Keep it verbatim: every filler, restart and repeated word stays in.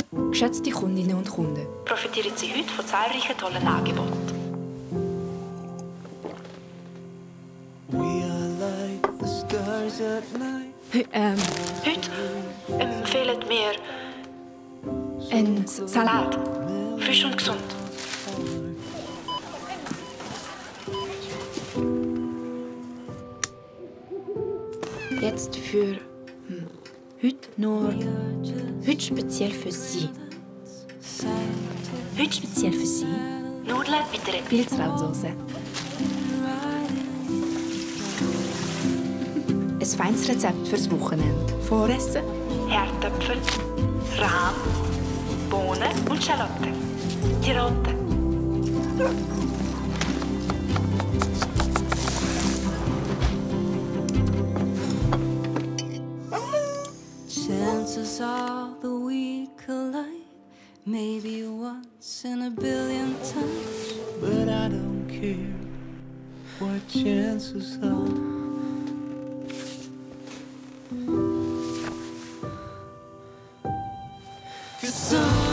Geschätzte Kundinnen und Kunden, profitieren Sie heute von zahlreichen tollen Angeboten. He ähm, Heute empfehlen wir ein Salat. frisch und gesund. Jetzt für hm, heute nur, heute speziell für Sie. Heute speziell für Sie. Nudeln mit einer Pilzraunsauce. Ein feines Rezept fürs Wochenende. Voressen. Herdöpfel, Rahm, Bohnen und Schalotten. Die roten. Chances are that we collide, maybe once in a billion times. But I don't care what chances are. 'Cause some